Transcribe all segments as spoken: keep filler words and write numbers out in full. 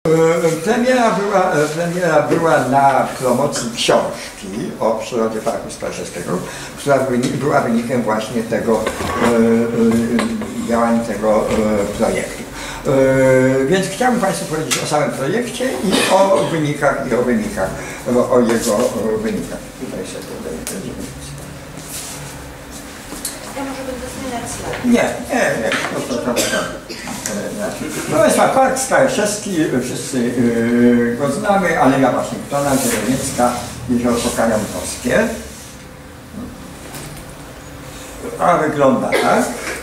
Premiera była, premiera była na promocji książki o przyrodzie Parku Skarżyskiego, która była wynikiem właśnie tego działań tego projektu. Więc chciałbym Państwu powiedzieć o samym projekcie i o wynikach, i o wynikach, o jego wynikach. Tutaj sobie będziemy. Ja może będę zmieniać slajd. Nie, nie, nie. To, to, to, to. Proszę Państwa, Park Skarżyski, wszyscy yy, go znamy, Aleja Waszyngtona, Zieleniecka, Jezioro Pokajątkowskie. A wygląda tak.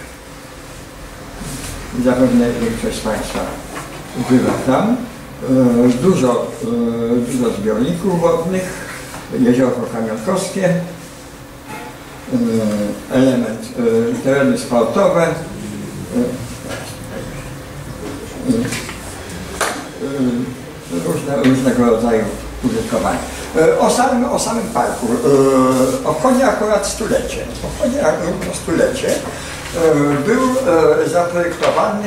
Zapewne większość z Państwa bywa tam. Yy, dużo, yy, dużo zbiorników wodnych, Jezioro Pokajątkowskie. Yy, element, yy, tereny sportowe. Yy, Różne, różnego rodzaju użytkowania. O samym, o samym parku. Obchodzi akurat stulecie. Obchodzi akurat stulecie. Był zaprojektowany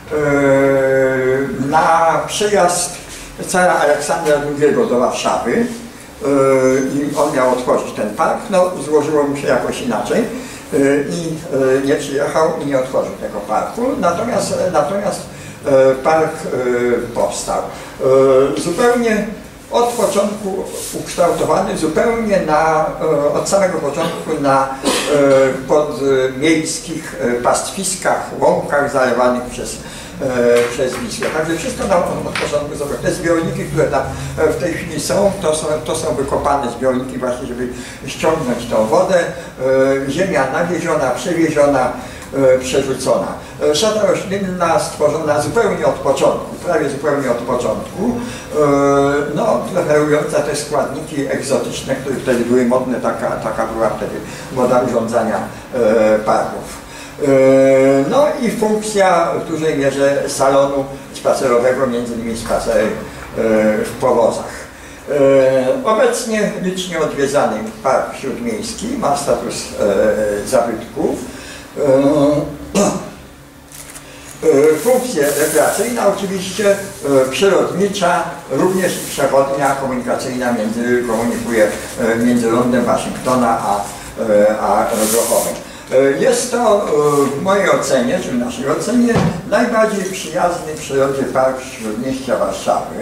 na przyjazd cara Aleksandra drugiego do Warszawy i on miał otworzyć ten park. No, złożyło mu się jakoś inaczej i nie przyjechał i nie otworzył tego parku. Natomiast, natomiast park powstał. Zupełnie od początku ukształtowany, zupełnie na, od samego początku na podmiejskich pastwiskach, łąkach zalewanych przez, przez Wisłę. Także wszystko na, od początku zrobione. Te zbiorniki, które tam w tej chwili są, to są, to są wykopane zbiorniki właśnie, żeby ściągnąć tą wodę. Ziemia nawieziona, przewieziona, przerzucona. Szata roślinna stworzona zupełnie od początku, prawie zupełnie od początku, no, preferująca te składniki egzotyczne, które wtedy były modne, taka, taka była wtedy moda urządzania parków. No i funkcja w dużej mierze salonu spacerowego, między innymi spacery w powozach. Obecnie licznie odwiedzany Park Śródmiejski ma status zabytków. Funkcje rekreacyjna oczywiście, przyrodnicza, również przewodnia, komunikacyjna, między, komunikuje między lądem Waszyngtona a, a Grochowem. Jest to w mojej ocenie, czy w naszej ocenie, najbardziej przyjazny przyrodzie park Śródmieścia Warszawy.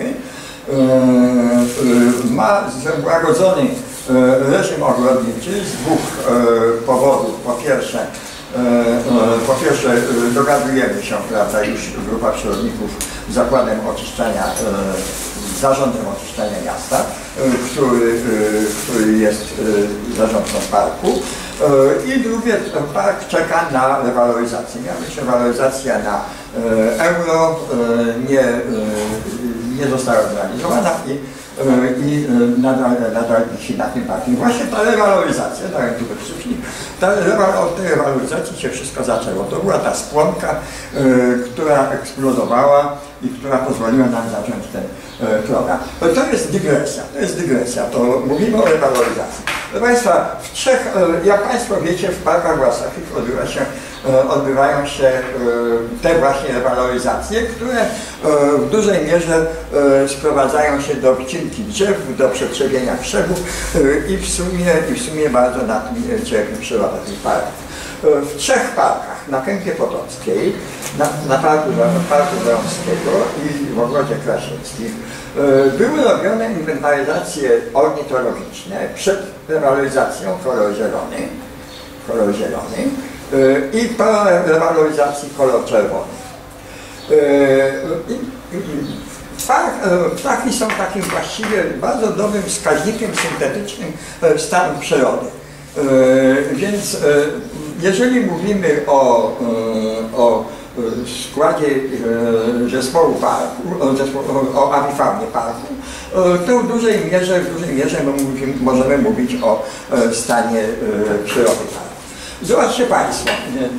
Ma złagodzony reżim ogrodniczy z dwóch powodów. Po pierwsze, Po pierwsze dogadujemy się, prawda, już grupa przyrodników z zakładem oczyszczania, z zarządem oczyszczania miasta, który, który jest zarządcą parku. I drugie, park czeka na rewaloryzację. Miała być rewaloryzacja na euro, nie, nie została zrealizowana i i nadal, nadal wisi na tym parku. Właśnie ta rewaloryzacja, tak jak tu przyszli, ta, od tej rewaloryzacji się wszystko zaczęło. To była ta spłonka, y, która eksplodowała i która pozwoliła nam zacząć ten y, program. To jest dygresja, to jest dygresja, to mówimy o rewaloryzacji. Proszę Państwa, w trzech, y, jak Państwo wiecie, w parkach warszawskich odbywa się odbywają się te właśnie rewaloryzacje, które w dużej mierze sprowadzają się do wcinki drzew, do przetrzebienia krzewów i w sumie, i w sumie bardzo na tym cierpi przyroda tych parków. W trzech parkach, na Kępie Potockiej, na, na parku, parku Żeromskiego i w Ogrodzie Krasińskim, były robione inwentaryzacje ornitologiczne przed rewaloryzacją kolor zielony, kolor zielony i po rewaloryzacji kolor czerwony. Ptaki są takim właściwie bardzo dobrym wskaźnikiem syntetycznym stanu przyrody. Więc jeżeli mówimy o, o składzie zespołu parku, o awifaunie parku, to w dużej mierze, w dużej mierze możemy mówić o stanie przyrody parku. Zobaczcie Państwo,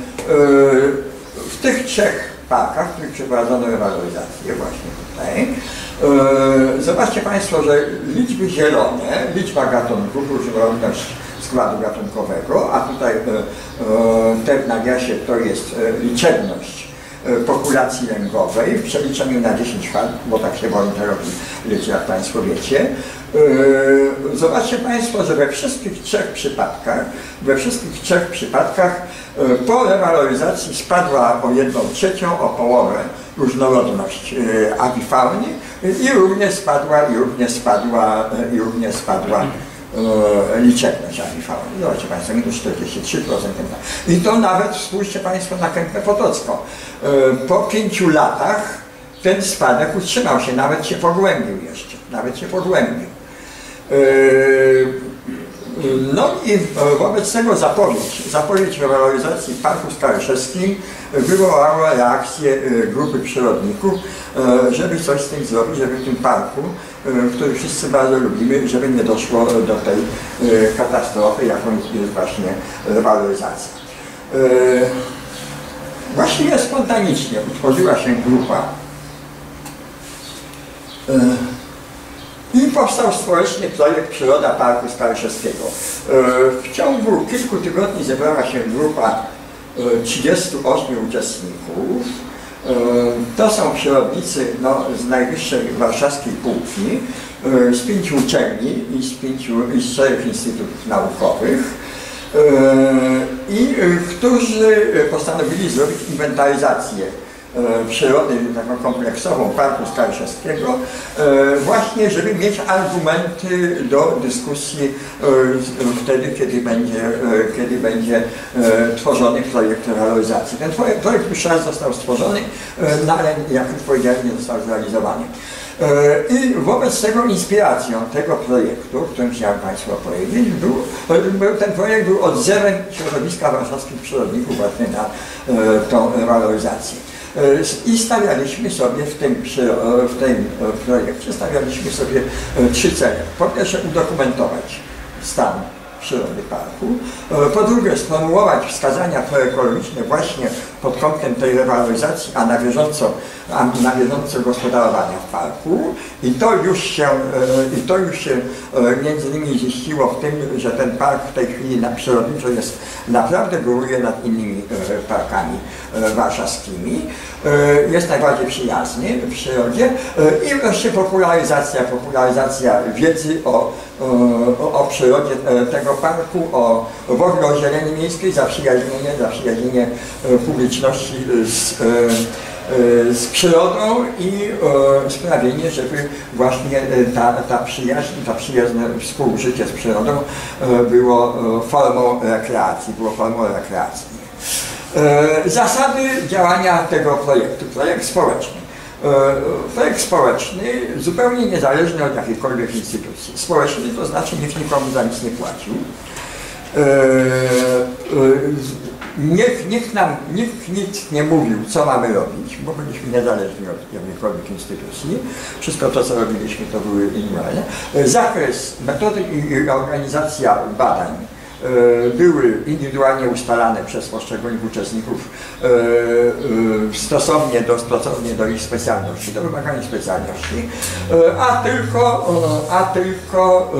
w tych trzech parkach, w których przeprowadzono rewaloryzację właśnie tutaj, zobaczcie Państwo, że liczby zielone, liczba gatunków, różnorodność składu gatunkowego, a tutaj te w nawiasie to jest liczebność populacji lęgowej w przeliczeniu na dziesięć lat, bo tak się monitorowi, wiecie, jak Państwo wiecie. Zobaczcie Państwo, że we wszystkich trzech przypadkach, we wszystkich trzech przypadkach po rewaloryzacji spadła o jedną trzecią, o połowę różnorodność awifauny i również spadła, i również spadła, i również spadła liczebność awifauny. Zobaczcie Państwo, minus czterdzieści trzy procent. I to nawet, spójrzcie Państwo na Kępę Potocką. Po pięciu latach ten spadek utrzymał się, nawet się pogłębił jeszcze, nawet się pogłębił. No i wobec tego zapowiedź, zapowiedź rewaloryzacji w Parku Skaryszewskim wywołała reakcję grupy przyrodników, żeby coś z tym zrobić, żeby w tym parku, który wszyscy bardzo lubimy, żeby nie doszło do tej katastrofy, jaką jest właśnie rewaloryzacja. Właściwie spontanicznie utworzyła się grupa i powstał społeczny projekt Przyroda Parku Skaryszewskiego. W ciągu kilku tygodni zebrała się grupa trzydziestu ośmiu uczestników. To są przyrodnicy no, z najwyższej warszawskiej półki, z pięciu uczelni i z, pięciu, i z czterech instytutów naukowych, i którzy postanowili zrobić inwentaryzację przyrody taką kompleksową Parku Skaryszewskiego, właśnie żeby mieć argumenty do dyskusji wtedy, kiedy będzie, kiedy będzie tworzony projekt rewaloryzacji. Ten projekt już raz został stworzony, no ale jak już powiedziałem, nie został zrealizowany. I wobec tego inspiracją tego projektu, o którym chciałem Państwu opowiedzieć, był, ten projekt był odzewem środowiska warszawskich przyrodników właśnie na tą rewaloryzację. I stawialiśmy sobie w tym, w tym projekcie, stawialiśmy sobie trzy cele. Po pierwsze udokumentować stan przyrody parku, po drugie sformułować wskazania proekologiczne właśnie pod kątem tej rewaloryzacji, a na bieżąco, a na bieżąco gospodarowania w parku, i to już się, i to już się między innymi ziściło w tym, że ten park w tej chwili na przyrodniczo jest naprawdę góruje nad innymi parkami warszawskimi, jest najbardziej przyjazny w przyrodzie, i wreszcie popularyzacja, popularyzacja wiedzy o, o, o przyrodzie tego parku, o w ogóle o zieleni miejskiej, zaprzyjaźnienie, zaprzyjaźnienie publiczności z, z przyrodą i sprawienie, żeby właśnie ta, ta przyjaźń, ta przyjazne współżycie z przyrodą było formą rekreacji, było formą rekreacji. Zasady działania tego projektu, projekt społeczny. Projekt społeczny zupełnie niezależny od jakiejkolwiek instytucji. Społeczny to znaczy nikt nikomu za nic nie płacił. Niech, niech nam nikt nic nie mówił, co mamy robić, bo byliśmy niezależni od jakiejkolwiek instytucji. Wszystko to, co robiliśmy, to były indywidualne. Zakres, metody i organizacja badań były indywidualnie ustalane przez poszczególnych uczestników stosownie do, stosownie do ich specjalności, do wymagań specjalności, a tylko, a tylko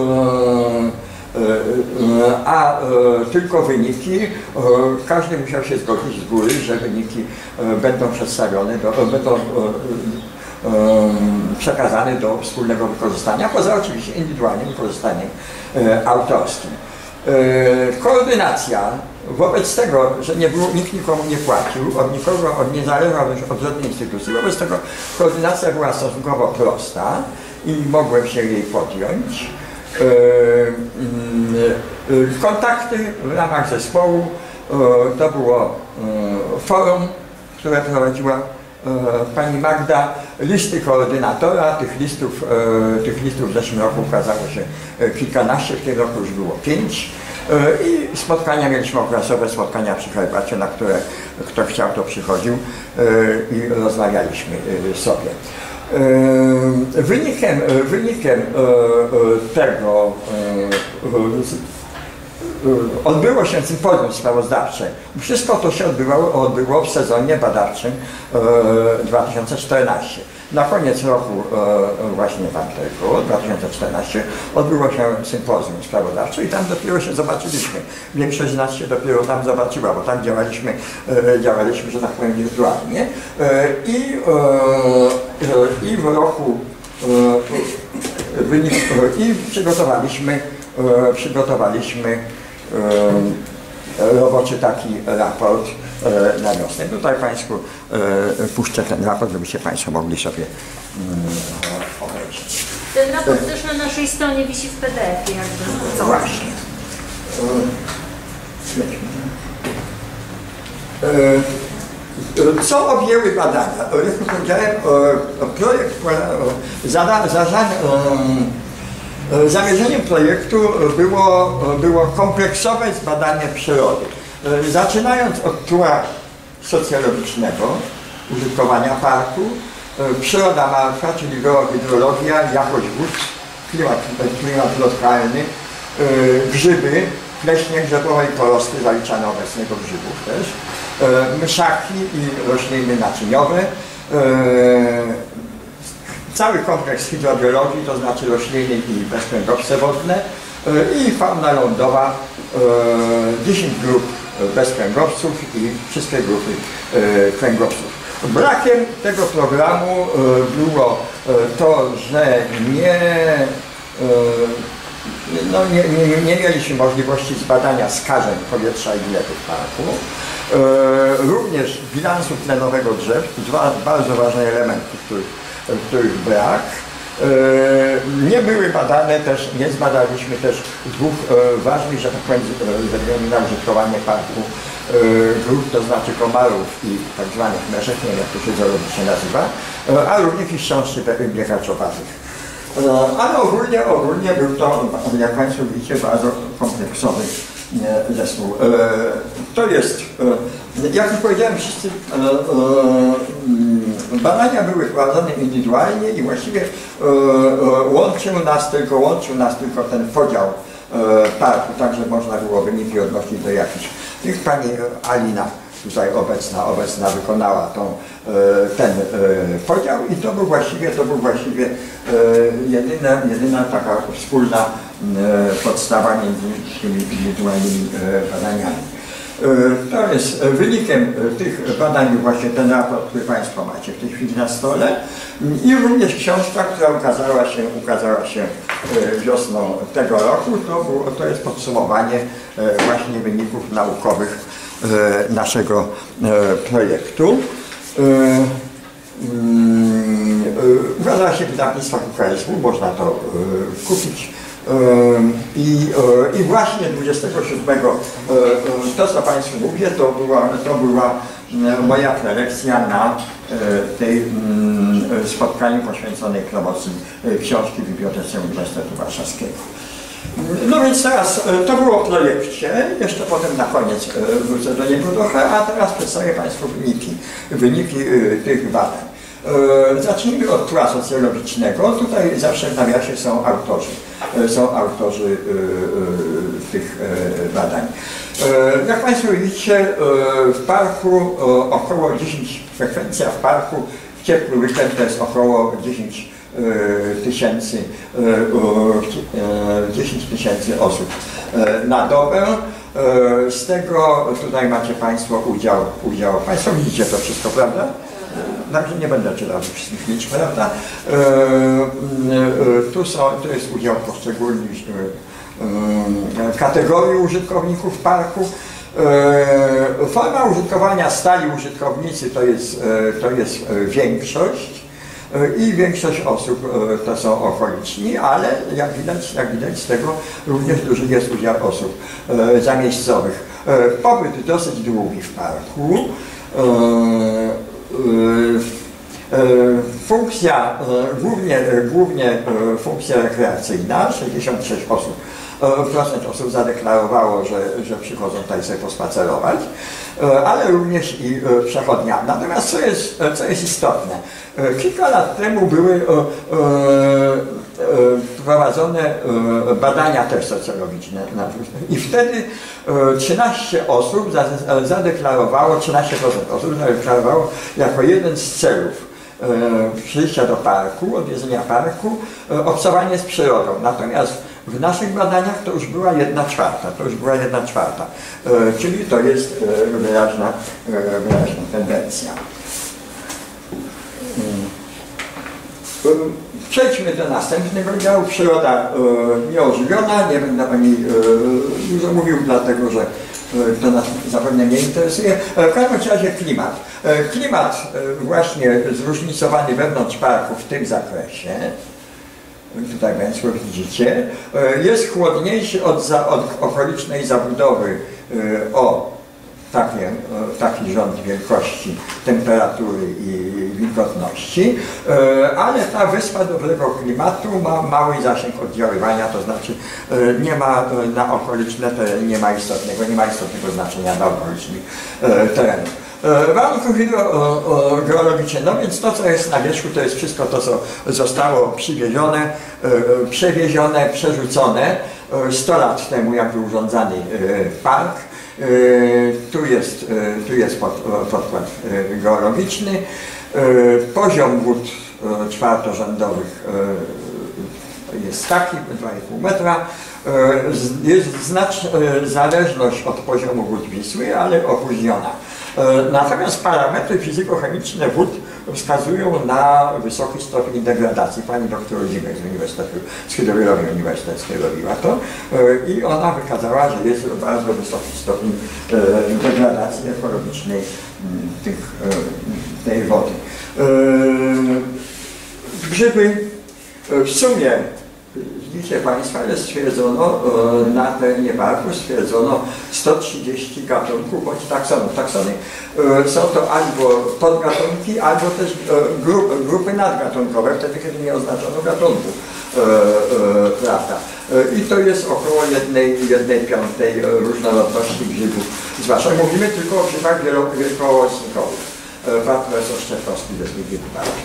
a tylko wyniki, każdy musiał się zgodzić z góry, że wyniki będą przedstawione, do, będą przekazane do wspólnego wykorzystania, poza oczywiście indywidualnym wykorzystaniem autorskim. Koordynacja, wobec tego, że nie było, nikt nikomu nie płacił, od nikogo, od nie zależał od żadnej instytucji, wobec tego koordynacja była stosunkowo prosta i mogłem się jej podjąć. Kontakty w ramach zespołu to było forum, które prowadziła pani Magda, listy koordynatora, tych listów, tych listów w zeszłym roku ukazało się kilkanaście, w tym roku już było pięć, i spotkania mieliśmy okresowe, spotkania przy herbacie, na które kto chciał, to przychodził i rozmawialiśmy sobie. Wynikiem, wynikiem tego odbyło się sympozjum sprawozdawcze. Wszystko to się odbywało, odbyło w sezonie badawczym dwa tysiące czternastym. Na koniec roku, właśnie tam tego, dwa tysiące czternastym, odbyło się sympozjum sprawozdawcze i tam dopiero się zobaczyliśmy. Większość z nas się dopiero tam zobaczyła, bo tam działaliśmy, działaliśmy, że tak powiem, wirtualnie. I, i w roku i przygotowaliśmy, przygotowaliśmy roboczy taki raport na wiosnę. Tutaj Państwu puszczę ten raport, żebyście Państwo mogli sobie obejrzeć. Ten raport też na naszej stronie wisi w P D F-ie. No właśnie. Co objęły badania? Jak powiedziałem, projekt, zamierzeniem projektu było, było kompleksowe zbadanie przyrody. Zaczynając od tura socjologicznego użytkowania parku, przyroda martwa, czyli geohydrologia, jakość wód, klimat, klimat lokalny, grzyby, pleśnie grzybowe i porosty zaliczane obecnego grzybów też, myszaki i rośliny naczyniowe, cały kompleks hydrobiologii, to znaczy rośliny i bezkręgowce wodne i fauna lądowa, dziesięć grup bezkręgowców i wszystkie grupy kręgowców. Brakiem tego programu było to, że nie, no nie, nie, nie mieliśmy możliwości zbadania skażeń powietrza i gleby w parku. Również bilansu tlenowego drzew, dwa bardzo ważne elementy, których, których brak. Nie były badane też, nie zbadaliśmy też dwóch ważnych, że tak powiem, ze względu na użytkowanie parku grup, to znaczy komarów i tak zwanych meszek, nie wiem jak to się zoologicznie nazywa, a również i chrząszczy biegaczowatych. Ale ogólnie, ogólnie był to, jak Państwo widzicie, bardzo kompleksowy zespół. To jest, jak już powiedziałem, wszyscy badania były prowadzone indywidualnie i właściwie łączył nas tylko, łączył nas tylko ten podział parku, tak że można było wyniki odnosić do jakichś. Niech Pani Alina tutaj obecna, obecna wykonała tą, ten podział i to był właściwie, to był właściwie jedyna, jedyna taka wspólna podstawa między tymi indywidualnymi badaniami. To jest wynikiem tych badań właśnie ten raport, który Państwo macie w tej chwili na stole i również książka, która ukazała się, ukazała się wiosną tego roku. To, było, to jest podsumowanie właśnie wyników naukowych naszego projektu. Ukazała się w wydawnictwach U K S W, można to kupić. I, I właśnie dwudziestego siódmego, to co Państwu mówię, to była, to była moja prelekcja na tej spotkaniu poświęconej promocji książki w Bibliotece Uniwersytetu Warszawskiego. No więc teraz to było w projekcie, jeszcze potem na koniec wrócę do niego trochę, a teraz przedstawię Państwu wyniki, wyniki tych badań. Zacznijmy od tura socjologicznego. Tutaj zawsze w nawiasie są autorzy, są autorzy tych badań. Jak Państwo widzicie, w parku około dziesięć, frekwencja w parku w ciepły weekend to jest około dziesięć tysięcy, dziesięć tysięcy osób na dobę. Z tego tutaj macie Państwo udział, udział. Państwo widzicie to wszystko, prawda? Także nie będę czytał wszystkich liczb, prawda? Tu, są, tu jest udział poszczególnych kategorii użytkowników parku. Forma użytkowania stali użytkownicy to jest, to jest większość i większość osób to są okoliczni, ale jak widać, jak widać z tego również duży jest udział osób zamiejscowych. Pobyt dosyć długi w parku. Funkcja, głównie, głównie funkcja rekreacyjna, sześćdziesiąt sześć osób, procent osób zadeklarowało, że, że przychodzą tutaj sobie pospacerować, ale również i przechodnia. Natomiast co jest, co jest istotne, kilka lat temu były prowadzone badania też socjologiczne. I wtedy trzynaście osób zadeklarowało, trzynaście procent osób zadeklarowało jako jeden z celów przyjścia do parku, odwiedzenia parku, obcowanie z przyrodą. Natomiast w naszych badaniach to już była jedna czwarta, to już była jedna czwarta, czyli to jest wyraźna, wyraźna tendencja. Przejdźmy do następnego działu. Przyroda nieożywiona. Nie będę o niej dużo mówił, dlatego że to nas zapewne nie interesuje. W każdym razie klimat. Klimat właśnie zróżnicowany wewnątrz parku w tym zakresie, tutaj Państwo widzicie, jest chłodniejszy od, za, od okolicznej zabudowy o Takie, taki rząd wielkości, temperatury i wilgotności, ale ta wyspa dobrego klimatu ma mały zasięg oddziaływania, to znaczy nie ma na okoliczne tereny, nie ma istotnego, nie ma istotnego znaczenia dla okolicznych terenów. Warunków hydrogeologicznych, no więc to, co jest na wierzchu, to jest wszystko to, co zostało przywiezione, przewiezione, przerzucone sto lat temu, jakby urządzany park. Tu jest, tu jest pod, podkład geologiczny. Poziom wód czwartorzędowych jest taki, dwa i pół metra. Jest znaczna zależność od poziomu wód Wisły, ale opóźniona. Natomiast parametry fizykochemiczne wód wskazują na wysoki stopień degradacji. Pani doktor Zimek z Uniwersytetu, z Hydrogeologii Uniwersyteckiej robiła to i ona wykazała, że jest bardzo wysoki stopień degradacji ekologicznej tych, tej wody. Grzyby w sumie, widzicie Państwo, ale stwierdzono na terenie parku stwierdzono sto trzydzieści gatunków bądź taksonów. Taksony są to albo podgatunki, albo też grupy nadgatunkowe, wtedy kiedy nie oznaczono gatunku, prawda. I to jest około jednej, jednej piątej różnorodności grzybów. Zwłaszcza mówimy tylko o grzybach wielkołocnikowych. Pan profesor Szczepkowski ze Studiów Parku.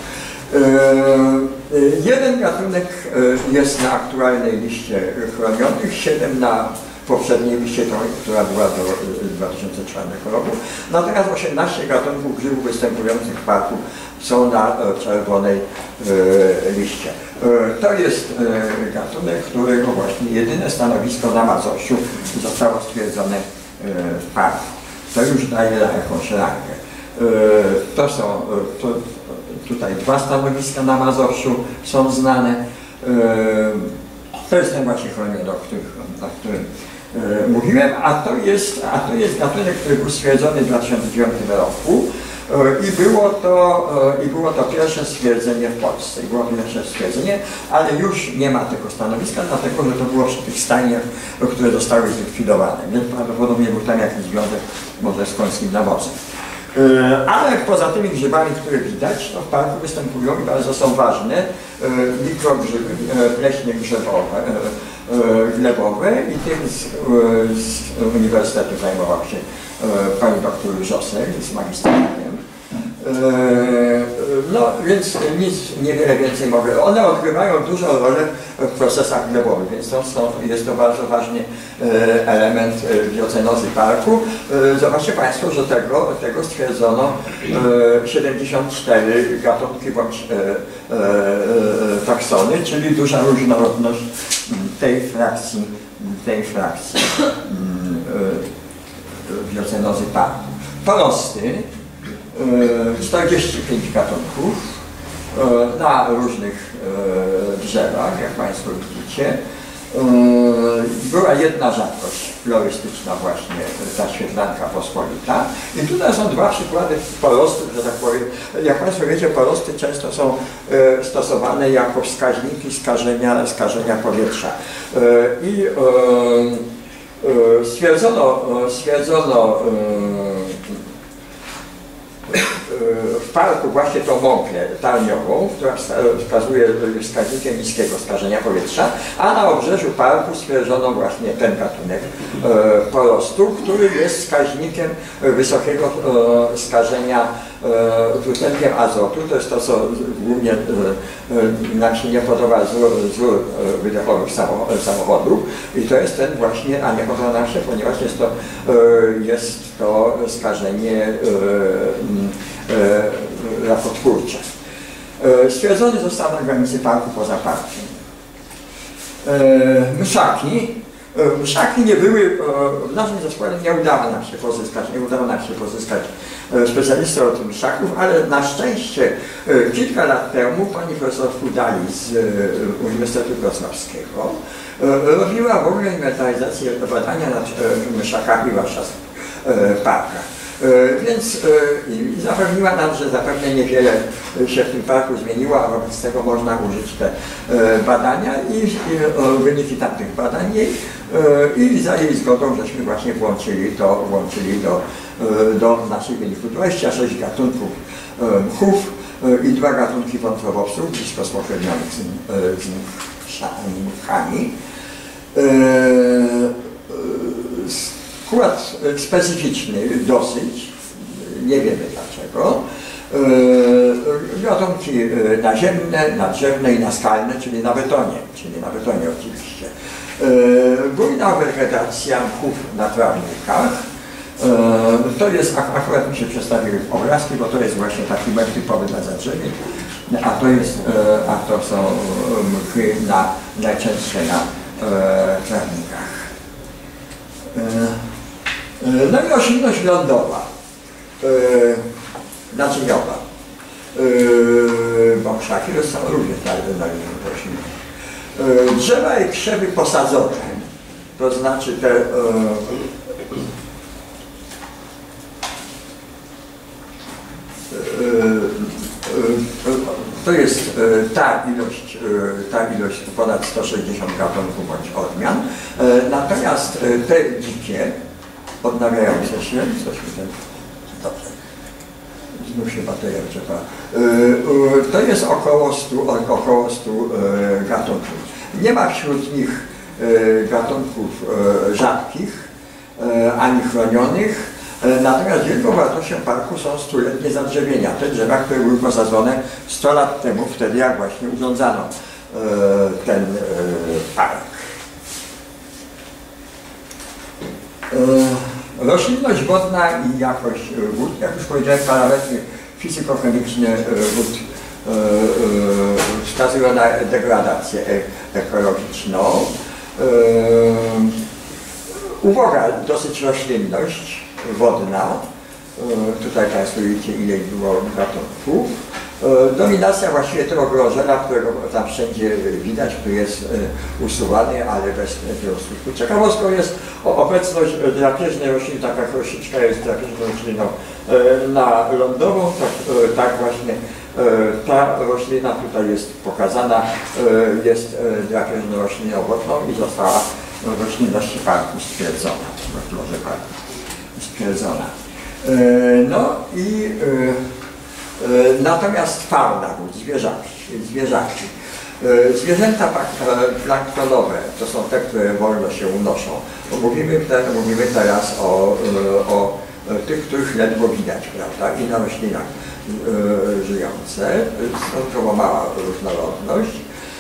Jeden gatunek jest na aktualnej liście chronionych, siedem na poprzedniej liście, która była do dwa tysiące czwartego roku. Natomiast osiemnaście gatunków grzybów występujących w parku są na czerwonej liście. To jest gatunek, którego właśnie jedyne stanowisko na Mazowszu zostało stwierdzone w parku. To już daje jakąś rangę. To są to, tutaj dwa stanowiska na Mazowszu są znane. To jest ten właśnie chroniony, o którym, o którym mówiłem, a to jest, a to jest gatunek, który był stwierdzony w dwa tysiące dziewiątym roku i było to, i było to pierwsze stwierdzenie w Polsce. I było pierwsze stwierdzenie, ale już nie ma tego stanowiska, dlatego że to było przy tych stajniach, które zostały zlikwidowane. Więc prawdopodobnie był tam jakiś związek może z końskim nawozem. Ale poza tymi grzybami, które widać, to w parku występują i bardzo są ważne mikrogrzyby, pleśnie grzybowe, glebowe i tym z, z Uniwersytetu zajmował się pani doktor Żosek z magistratem. No więc nic, niewiele więcej mogę. One odgrywają dużą rolę w procesach glebowych, więc to są, jest to bardzo ważny element biocenozy parku. Zobaczcie Państwo, że tego, tego stwierdzono siedemdziesiąt cztery gatunki bądź taksony, czyli duża różnorodność tej frakcji, tej frakcji biocenozy parku. Porosty czterdzieści pięć gatunków na różnych drzewach, jak Państwo widzicie. Była jedna rzadkość florystyczna właśnie, ta świetlanka pospolita. I tutaj są dwa przykłady porostów, że tak powiem. Jak Państwo wiecie, porosty często są stosowane jako wskaźniki skażenia, skażenia powietrza. I stwierdzono, stwierdzono w parku właśnie tą mąkę tarniową, która wskazuje wskaźnikiem niskiego skażenia powietrza, a na obrzeżu parku stwierdzono właśnie ten gatunek porostu, który jest wskaźnikiem wysokiego skażenia dwutlenkiem azotu, to jest to, co głównie nam się nie podoba z ról wydechowych samochodów i to jest ten właśnie, a nie podoba nam się, ponieważ jest to, jest to skażenie rakotwórcze. Stwierdzony został na granicy parku poza parkiem. Myszaki. Myszaki nie były, w naszym zespole nie udało nam się pozyskać, nie udało nam się pozyskać specjalistów od myszaków, ale na szczęście kilka lat temu pani profesor Fudali z Uniwersytetu Wrocławskiego robiła w ogóle inwentaryzację, badania nad myszakami w warszawskich parkach. Więc i zapewniła nam, że zapewne niewiele się w tym parku zmieniło, a wobec tego można użyć te badania i, i wyniki tamtych badań jej, i za jej zgodą żeśmy właśnie włączyli to, włączyli do, do naszych wyników. dwadzieścia sześć gatunków mchów i dwa gatunki wątrobowców, blisko spokrewnionych z, z mchami. Skład specyficzny dosyć, nie wiemy dlaczego. Gatunki naziemne, naddrzewne i naskalne, czyli na betonie, czyli na betonie oczywiście. Bujna wegetacja mchów na trawnikach. To jest, akurat mi się przedstawiły obrazki, bo to jest właśnie taki mech typowy dla zadrzewień, a to jest, a to są mchy na, najczęstsze na trawnikach. No i roślinność lądowa, nadzieniowa, bo krzaki są różne rośliny. Drzewa i krzewy posadzone, to znaczy te to jest ta ilość, ta ilość ponad sto sześćdziesiąt gatunków bądź odmian, natomiast te dzikie, odnawiające się, coś mi ten, dobrze, znów się bateria wyczerpała, to jest około stu, około stu gatunków. Nie ma wśród nich gatunków rzadkich ani chronionych. Natomiast wielką wartością parku są stuletnie zadrzewienia. Te drzewa, które były posadzone sto lat temu, wtedy jak właśnie urządzano e, ten e, park. E, roślinność wodna i jakość wód, jak już powiedziałem, parametry fizykochemiczne wód e, e, wskazują na degradację e ekologiczną. E, uwaga, dosyć roślinność wodna. Tutaj Państwo widzicie, ile było gatunków. Dominacja właściwie tego grożela, którego tam wszędzie widać, który jest usuwany, ale bez tego skutku. Ciekawostką jest obecność drapieżnej rośliny, taka kościczka jest drapieżną rośliną na lądową, tak, tak właśnie ta roślina tutaj jest pokazana, jest drapieżną rośliną wodną i została w roślinności parku stwierdzona, w florze parku stwierdzona. No i natomiast fauna wód, zwierzaki, zwierzaki. Zwierzęta planktonowe to są te, które wolno się unoszą. Mówimy, te, mówimy teraz o, o tych, których ledwo widać, prawda, i na roślinach żyjące. Stosunkowo mała różnorodność.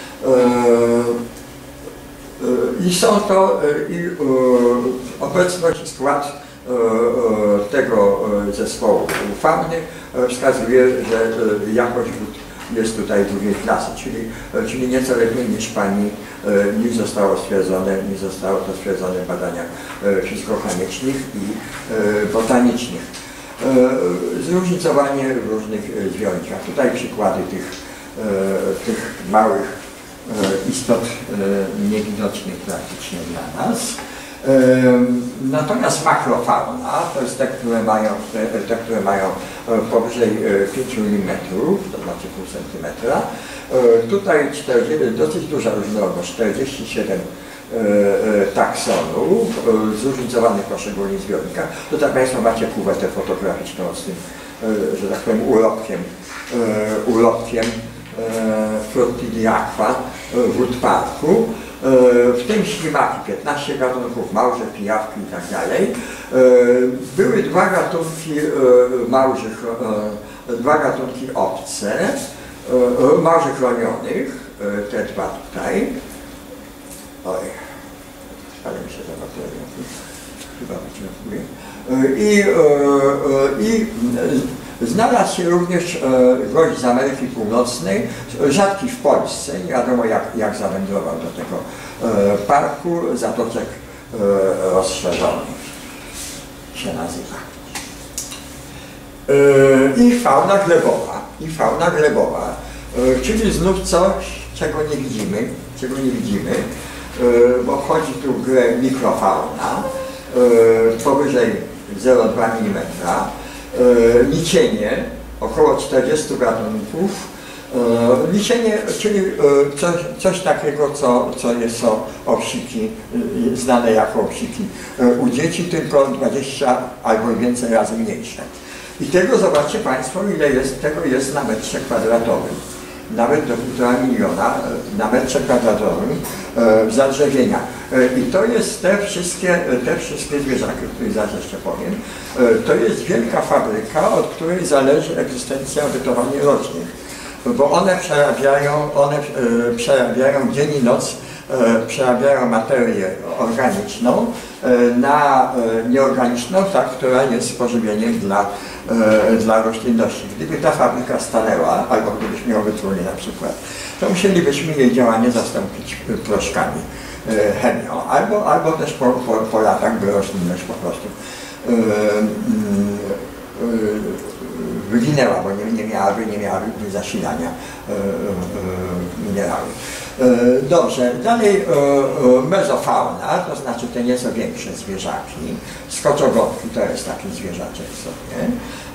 I są to i obecność, skład tego zespołu fauny wskazuje, że jakość wód jest tutaj drugiej klasy, czyli, czyli nieco lepiej niż pani, niż zostało stwierdzone, niż zostało to stwierdzone w badaniach fizykochemicznych i botanicznych. Zróżnicowanie w różnych związkach. Tutaj przykłady tych, tych małych istot niewidocznych praktycznie dla nas. Natomiast makrofauna to jest te, które mają, te, te, które mają powyżej pięciu milimetrów, to znaczy pół centymetra. Tutaj czterdzieści, dosyć duża różnorodność, czterdzieści siedem taksonów zróżnicowanych w poszczególnych zbiornikach. Tutaj Państwo macie kuwetę fotograficzną z tym, że tak powiem, urobkiem, urobkiem Flottilli Aqua wód parku. W tym ślimaki, piętnaście gatunków, małże, pijawki i tak dalej. Były dwa gatunki małżych dwa gatunki obce, morze chronionych, te dwa tutaj. Oj, ale mi się zabawiają. Chyba wyczerpuję. I, i znalazł się również gość z Ameryki Północnej, rzadki w Polsce, nie wiadomo jak, jak zawędrował do tego parku Zatoczek Rozszerzonych się nazywa. I fauna glebowa, i fauna glebowa, czyli znów coś, czego nie widzimy, czego nie widzimy, bo wchodzi tu w grę mikrofauna, powyżej zero przecinek dwa milimetra, licienie, około czterdziestu gatunków, licienie, czyli coś, coś takiego, co, co jest o owsiki, znane jako owsiki u dzieci, tylko dwadzieścia albo więcej razy mniejsze. I tego zobaczcie Państwo, ile jest, tego jest na metrze kwadratowym. Nawet do półtora miliona na metrze kwadratowym w zadrzewieniach. I to jest te wszystkie, te wszystkie zwierzaki, o których zaraz jeszcze powiem. To jest wielka fabryka, od której zależy egzystencja bytowania roślin. Bo one przerabiają, one przerabiają dzień i noc, przerabiają materię organiczną na nieorganiczną, tak, która jest pożywieniem dla, dla roślinności. Gdyby ta fabryka stanęła, albo gdybyśmy ją wytruli na przykład, to musielibyśmy jej działanie zastąpić proszkami, chemią, albo, albo też po, po, po latach by roślinność po prostu wyginęła, bo nie, nie miałaby, nie miałaby zasilania minerały. Dobrze, dalej mezofauna, to znaczy te nieco większe zwierzaki. Skoczogotki to jest taki zwierzaczek sobie.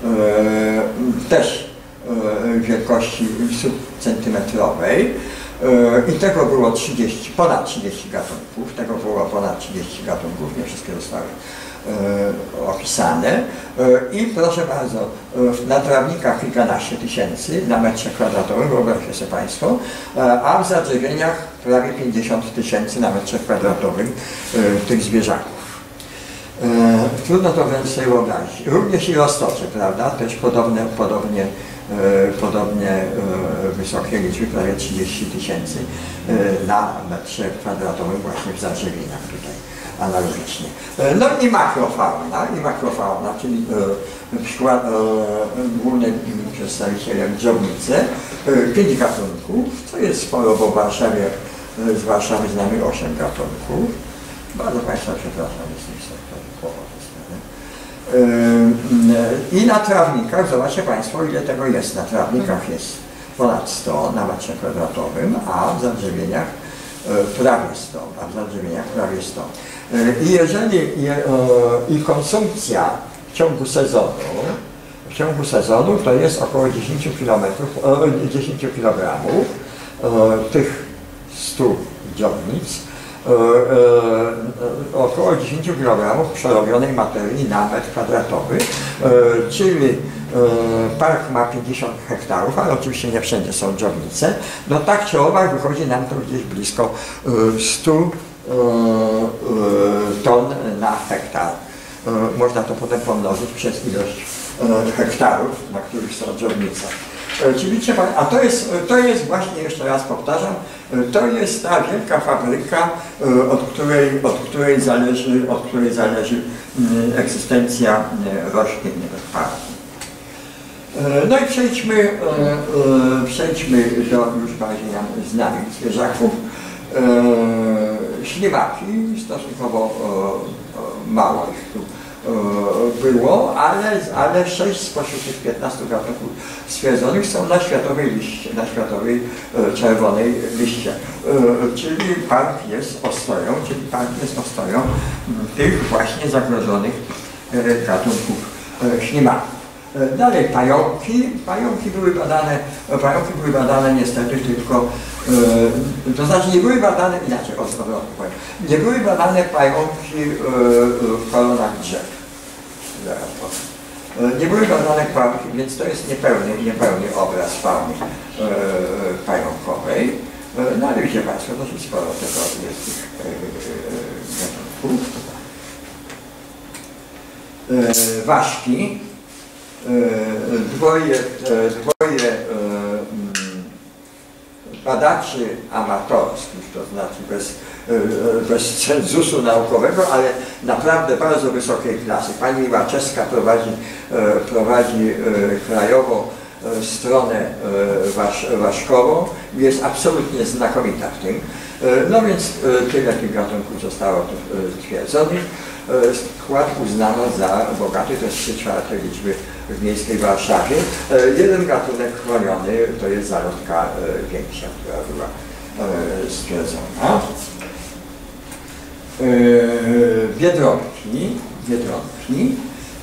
Też wielkości subcentymetrowej. I tego było trzydzieści, ponad trzydzieści gatunków. Tego było ponad trzydzieści gatunków, nie wszystkie zostały opisane. I proszę bardzo, na trawnikach kilkanaście tysięcy na metrze kwadratowym, wyobraźcie sobie Państwo, a w zadrzewieniach prawie pięćdziesiąt tysięcy na metrze kwadratowym tych zwierzaków. Trudno to wręcz sobie wyobrazić. Również i roztocze, prawda? Też podobne, podobnie, podobnie wysokie liczby, prawie trzydzieści tysięcy na metrze kwadratowym właśnie w zadrzewieniach tutaj. Analogicznie. No i makrofauna, i makrofauna, czyli e, przykład, e, głównym przedstawicielem dżownicy, e, pięć gatunków, co jest sporo, bo w Warszawie, z Warszawy znamy osiem gatunków. Bardzo Państwa przepraszam, jest niestety kłopot. E, I na trawnikach, zobaczcie Państwo, ile tego jest. Na trawnikach jest ponad sto na metrze kwadratowym, a w zadrzewieniach prawie sto, a w zadrzewieniach prawie sto. I jeżeli i, i konsumpcja w ciągu sezonu, w ciągu sezonu to jest około dziesięć kilometrów, dziesięć kilogramów tych stu dziobnic, około dziesięć kilogramów przerobionej materii na metr kwadratowy, czyli park ma pięćdziesiąt hektarów, ale oczywiście nie wszędzie są dżownice. No tak czy owak wychodzi nam to gdzieś blisko stu ton na hektar. Można to potem pomnożyć przez ilość hektarów, na których są dżownice. Czyli trzeba, a to jest, to jest właśnie, jeszcze raz powtarzam, to jest ta wielka fabryka, od której, od której, zależy, od której zależy egzystencja roślin w parku. No i przejdźmy, przejdźmy do już bardziej nam znanych zwierzaków. Ślimaki, stosunkowo mało ich tu było, ale, ale sześć spośród tych piętnastu gatunków stwierdzonych są na światowej liście, na światowej czerwonej liście. Czyli park jest ostoją, czyli park jest ostoją tych właśnie zagrożonych gatunków ślimaków. Dalej pająki. Pająki były badane, pająki były badane niestety tylko, e, to znaczy nie były badane, inaczej, odwrotnie powiem, nie były badane pająki e, w koronach drzew. Zaraz powiem. Nie były badane pająki, więc to jest niepełny, niepełny obraz fauny e, pająkowej. No ale widzicie Państwo, dosyć sporo tego jest tych gatunków. E, ważki. dwoje, dwoje badaczy amatorskich, to znaczy bez, bez cenzusu naukowego, ale naprawdę bardzo wysokiej klasy. Pani Łaczewska prowadzi, prowadzi krajową stronę wasz, waszkową, jest absolutnie znakomita w tym. No więc tyle tych gatunków zostało tu stwierdzonych. Skład uznano za bogaty, to jest trzy czwarte liczby w miejskiej Warszawie. Jeden gatunek chroniony to jest zarodka większa, która była stwierdzona. Biedronki, biedronki.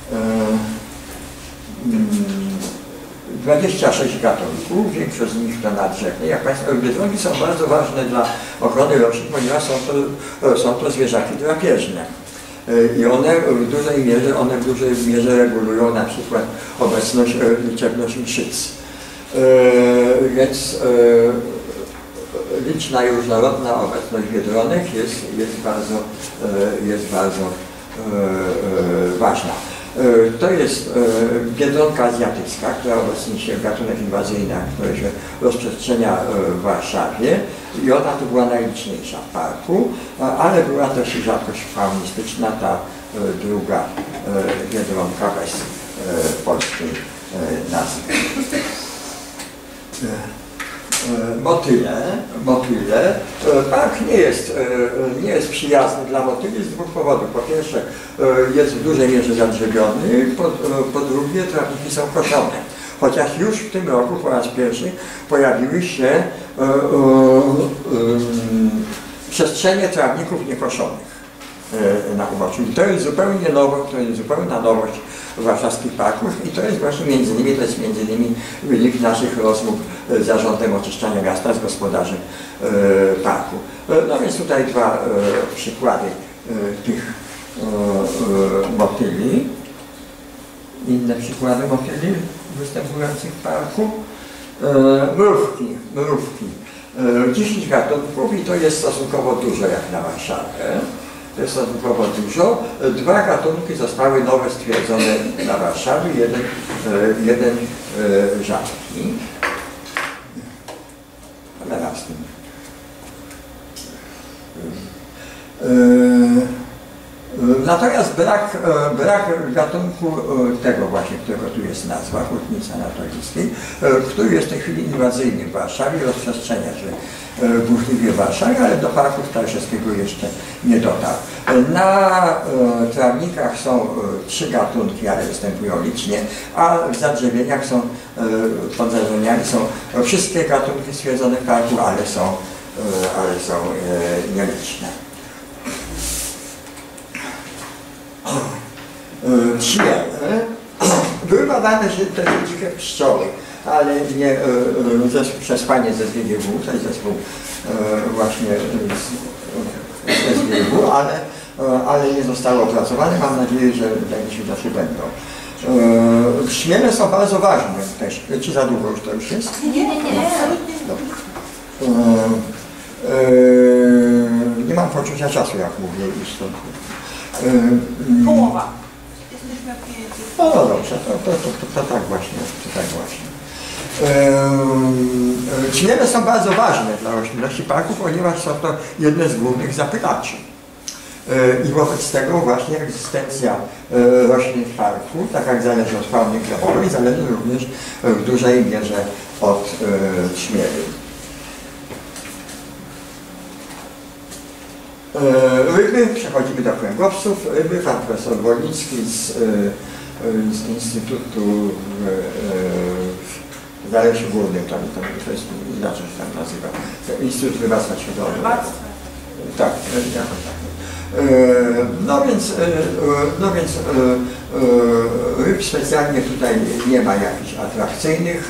dwadzieścia sześć gatunków, większość z nich to nadrzędne. Jak Państwo, biedronki są bardzo ważne dla ochrony roślin, ponieważ są to, są to zwierzaki drapieżne. I one w dużej mierze, one w dużej mierze regulują na przykład obecność, liczebność mszyc. Więc liczna i różnorodna obecność biedronek jest, jest bardzo, jest bardzo ważna. To jest biedronka azjatycka, która obecnie się gatunek inwazyjny, który się rozprzestrzenia w Warszawie i ona tu była najliczniejsza w parku, ale była też rzadkość faunistyczna, ta druga biedronka bez polskiej nazwy. Motyle, motyle. Park nie jest, nie jest przyjazny dla motyli z dwóch powodów. Po pierwsze, jest w dużej mierze zadrzewiony, po, po drugie, trawniki są koszone. Chociaż już w tym roku po raz pierwszy pojawiły się e, e, e, przestrzenie trawników niekoszonych na uboczu. I to jest zupełnie nowo, to jest zupełna nowość warszawskich parków i to jest właśnie między innymi, to jest między innymi wynik naszych rozmów z Zarządem Oczyszczania Miasta, z gospodarzem e, parku. No więc tutaj dwa e, przykłady e, tych e, e, motyli. Inne przykłady motyli występujących w parku. E, mrówki, mrówki. E, dziesięć gatunków i to jest stosunkowo dużo jak na Warszawę. To jest stosunkowo dużo. Dwa gatunki zostały nowe stwierdzone na Warszawie, jeden, jeden rzadki. Ale raz tym. Natomiast brak, brak gatunku tego właśnie, którego tu jest nazwa, hutnicy anatolijskiej, który jest w tej chwili inwazyjny w Warszawie, rozprzestrzenia się burzliwie w Warszawie, ale do parku Starszewskiego jeszcze nie dotarł. Na e, trawnikach są e, trzy gatunki, ale występują licznie, a w zadrzewieniach są, e, pod zadrzewieniami są e, wszystkie gatunki stwierdzone w parku, ale są, e, ale są e, nieliczne. Ćmiele. Były badane te dzikie pszczoły, ale nie e, zespół, przez panie ze S G G W, to jest zespół e, właśnie z S G G W, ale, e, ale nie zostało opracowane. Mam nadzieję, że takie się zawsze będą. E, Ćmiele są bardzo ważne też. Czy za długo już to już jest? Nie, nie, nie, absolutnie. E, e, nie mam poczucia czasu, jak mówię już stąd. E, Połowa. Jesteśmy pieniędzy. No, no dobrze, to, to, to, to, to tak właśnie, to tak właśnie. Ćmiele są bardzo ważne dla roślinności parku, ponieważ są to jedne z głównych zapylaczy. I wobec tego właśnie egzystencja roślin w parku, tak jak zależy od fauny glebowej, zależy również w dużej mierze od ćmieli. Ryby, przechodzimy do kręgowców. Ryby, pan profesor Wolnicki z, z Instytutu w Zalesie Górnym, tam, tam to jest inaczej się tam nazywa, Instytut Rybactwa Śródlądowego. Tak, jakoś tak. No więc, no więc ryb specjalnie tutaj nie ma jakichś atrakcyjnych.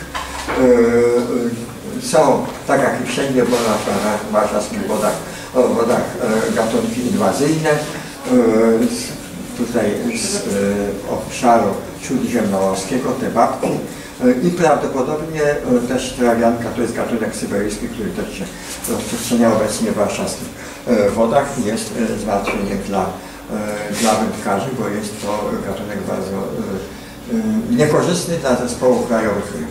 Są, tak jak i wszędzie w warszawskich wodach, w wodach gatunki inwazyjne. Tutaj z obszaru śródziemnomorskiego te babki. I prawdopodobnie też trawianka to jest gatunek syberyjski, który też się rozprzestrzenia obecnie w warszawskich wodach i jest zmartwieniem dla, dla wędkarzy, bo jest to gatunek bardzo niekorzystny dla zespołów krajowych ryb.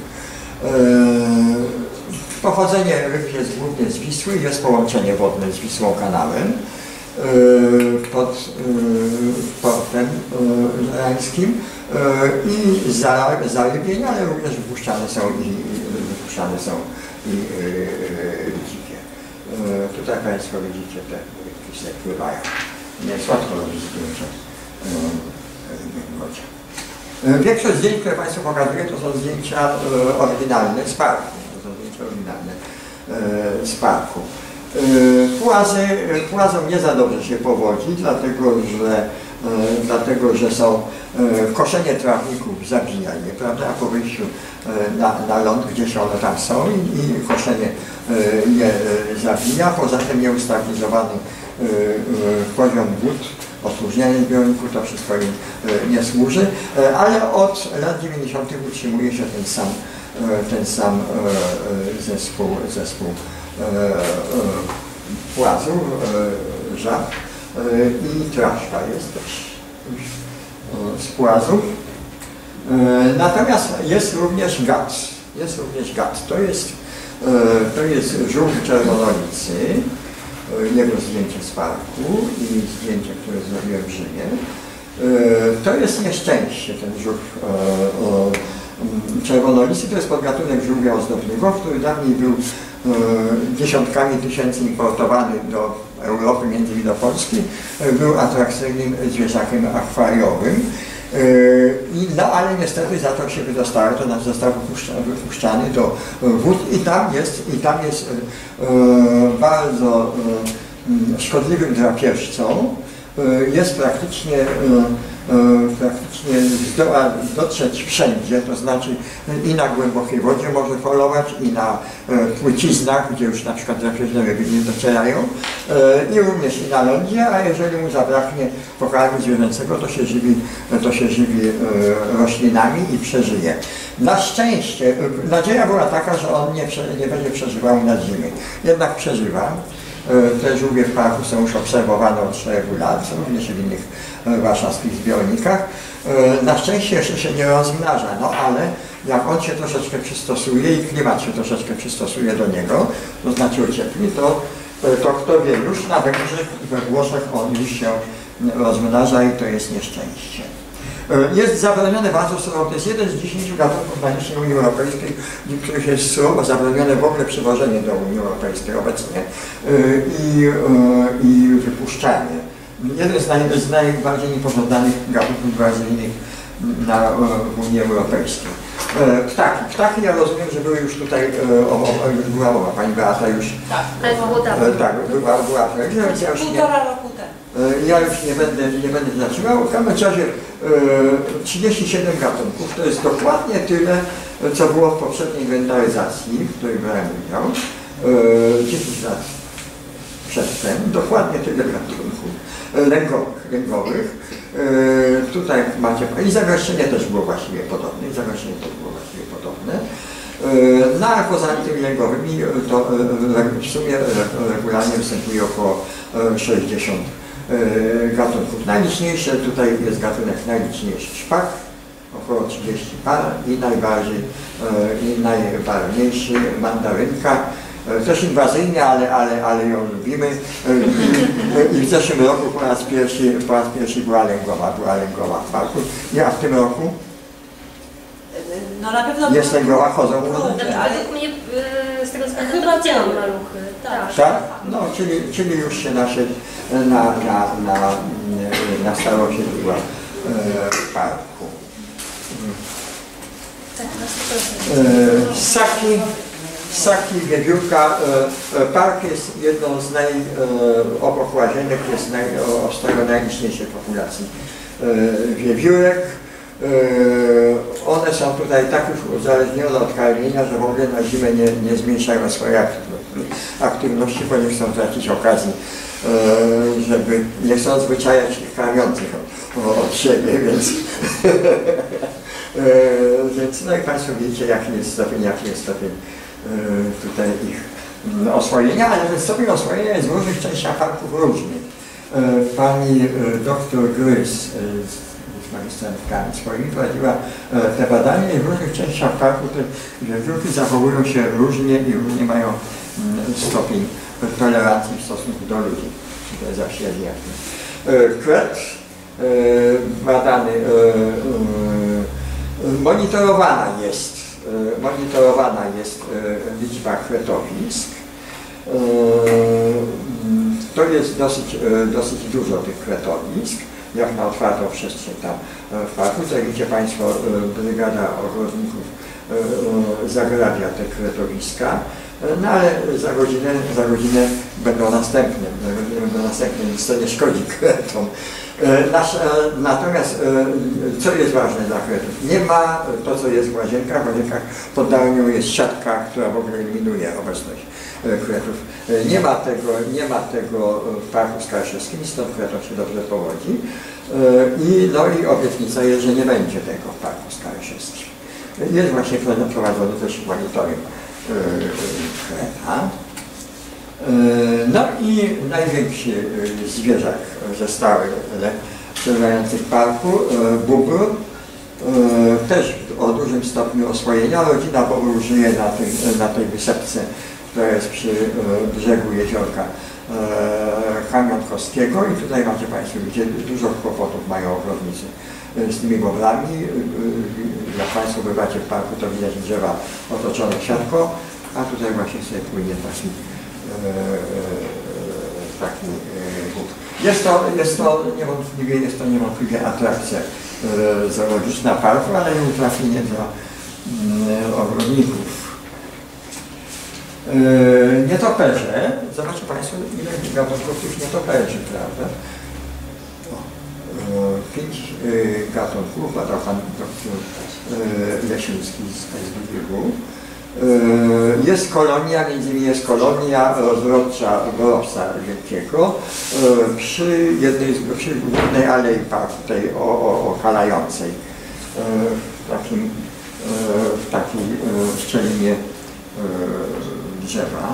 Pochodzenie ryb jest głównie z Wisły, jest połączenie wodne z Wisłą kanałem pod portem rańskim i zarybień, ale również wypuszczane są i wypuszczane są i dzikie. Tutaj Państwo widzicie te rybki się pływają. Nie jest łatwo robić zdjęcia rybnej wodzie. Większość zdjęć, które Państwu pokazuję, to są zdjęcia oryginalne z parku. To są zdjęcia oryginalne z parku. Płazy, płazom nie za dobrze się powodzi, dlatego że, dlatego, że są koszenie trawników zabija je, prawda? Po wyjściu na, na ląd, gdzieś one tam są i, i koszenie je zabija. Poza tym nieustabilizowany poziom wód, opróżnianie zbiorników, to wszystko im nie służy, ale od lat dziewięćdziesiątych utrzymuje się ten sam, ten sam zespół, zespół płazów, żab i traszka jest też z płazów. Natomiast jest również gad. Jest również gad. To jest, to jest żółw czerwonolicy. Jego zdjęcie z parku i zdjęcie, które zrobiłem w Rzymie. To jest nieszczęście, ten żółw czerwonolicy. To jest podgatunek żółwia ozdobnego, który dawniej był dziesiątkami tysięcy importowany do Europy, między innymi do Polski. Był atrakcyjnym zwierzakiem akwariowym. I, no ale niestety zaczął się wydostawać, to znaczy został wypuszczany do wód i tam jest, i tam jest e, bardzo e, szkodliwym drapieżcą. E, jest praktycznie, e, e, praktycznie zdoła dotrzeć wszędzie, to znaczy i na głębokiej wodzie może polować, i na e, płyciznach, gdzie już na przykład drapieżne ryby nie docierają, e, i również i na lądzie, a jeżeli mu zabraknie pokarmu zwierzęcego, to się żywi, to się żywi e, roślinami i przeżyje. Na szczęście, e, nadzieja była taka, że on nie, prze, nie będzie przeżywał na zimie. Jednak przeżywa. Te żółwie w parku są już obserwowane od szeregu lat, są również w innych warszawskich zbiornikach. Na szczęście jeszcze się nie rozmnaża, no ale jak on się troszeczkę przystosuje i klimat się troszeczkę przystosuje do niego, to znaczy ociepli, to, to kto wie, już na Węgrzech i we Włoszech on już się rozmnaża i to jest nieszczęście. Jest zabronione bardzo surowo, to jest jeden z dziesięciu gatunków na liście Unii Europejskiej, w których jest surowo zabronione w ogóle przywożenie do Unii Europejskiej obecnie i, i wypuszczanie. Jeden z, naj, z najbardziej niepożądanych gatunków inwazyjnych na, w Unii Europejskiej. Ptaki. Ptaki, ja rozumiem, że były już tutaj, o, o, już była mowa, pani Beata już... Tak, ale było dawno. Tak, była, była, więc ja już nie... Półtora roku temu. Ja już nie będę, nie będę zaczynał. W każdym razie trzydzieści siedem gatunków to jest dokładnie tyle, co było w poprzedniej inwentaryzacji, w której brałem udział, dziesięć lat przedtem, dokładnie tyle gatunków lęgowych. lęgowych. Tutaj macie, i zagoszczenie też było właściwie podobne, i zagoszczenie też było właściwie podobne. Na poza tymi lęgowymi to w sumie regularnie występuje około sześćdziesiąt gatunków. Najliczniejszy tutaj jest gatunek najliczniejszy szpak, około trzydzieści par i najbardziej i najbarwniejszy mandarynka. Też inwazyjnie, ale, ale, ale ją lubimy. I, I w zeszłym roku po raz pierwszy, po raz pierwszy była lęgowa, była lęgowa w parku. Ja w tym roku no na pewno jest lęgowa, chodzą. Ale mnie z tego względu chyba widziałam maluchy. Tak. Tak? No, czyli, czyli już się naszedł na, na, na, na stało się była w parku. Tak, na sto procent. Ssaki, ssaki, wiewiórka. Park jest jedną z naj, obok łazienek jest naj, z tego najliczniejszej populacji wiewiórek. One są tutaj tak już uzależnione od karmienia, że w ogóle na zimę nie, nie zmniejszają swojej aktywności, bo nie chcą tracić okazji, żeby nie chcą zwyczajać ich karmiących od siebie, więc, więc no i Państwo widzicie, jaki jest stopień, jaki jest stopień tutaj ich oswojenia, ale ten stopień oswojenia jest w różnych częściach parków różny. Pani doktor Grys z specjalistkami swoimi, prowadziła te badania i w różnych częściach parku te wiewiórki zachowują się różnie i różnie mają stopień tolerancji w stosunku do ludzi. To jest zawsze jasne. Kret badany, monitorowana jest, monitorowana jest liczba kretowisk. To jest dosyć, dosyć dużo tych kretowisk, jak na otwartą przestrzeń tam w parku. Tutaj widzicie Państwo, brygada ogrodników zagrabia te kretowiska, no ale za godzinę, za godzinę będą następne, za godzinę będą następne, nic to nie szkodzi kretom. Nasz, natomiast co jest ważne dla kretów? Nie ma to, co jest w łazienkach. W łazienkach pod dałnią jest siatka, która w ogóle eliminuje obecność kretów. Nie ma tego, nie ma tego w Parku Skarszewskim, stąd kretom się dobrze powodzi. I, no i obietnica jest, że nie będzie tego w Parku Skarszewskim. Jest właśnie prowadzony też monitoring kreta. No i największy zwierzak ze stałych przebywających w parku, bóbr, też o dużym stopniu oswojenia. Rodzina bobru żyje na, tym, na tej wysepce, która jest przy brzegu jeziorka Kamionkowskiego i tutaj macie Państwo, gdzie dużo kłopotów mają ogrodnicy z tymi bobrami. Jak Państwo bywacie w parku, to widać drzewa otoczone siatką, a tutaj właśnie sobie płynie taki taki bóbr. Jest to, jest to niewątpliwie, jest to niewątpliwie atrakcja zoologiczna parku, ale nie utrafienie dla ogrodników. Nietoperze, zobaczcie Państwo, ile gatunków tych nietoperzy, prawda? Pięć gatunków badał pan doktor Lesiński z S W G. Jest kolonia, między innymi jest kolonia rozrodcza Borowca Wielkiego przy jednej z przy głównej alei parku, tej okalającej, w takim w takiej szczelinie drzewa.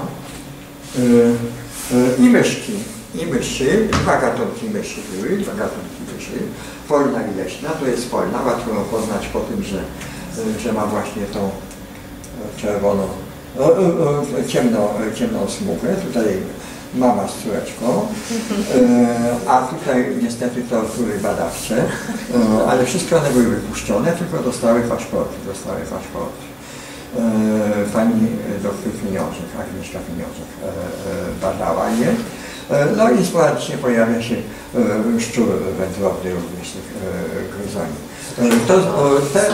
I myszki, i myszy, dwa gatunki myszy były, dwa gatunki myszy, polna i leśna, to jest polna, łatwo ją poznać po tym, że, że ma właśnie tą czerwoną, ciemną, ciemną smugę, tutaj mama z córeczką, a tutaj niestety tortury badawcze, ale wszystkie one były wypuszczone, tylko dostały paszporty, dostały paszporty. Pani doktor Pieniążek, Agnieszka Pieniążek badała je. No i sporadycznie pojawia się szczur wędrowny również tych gryzoni. To, te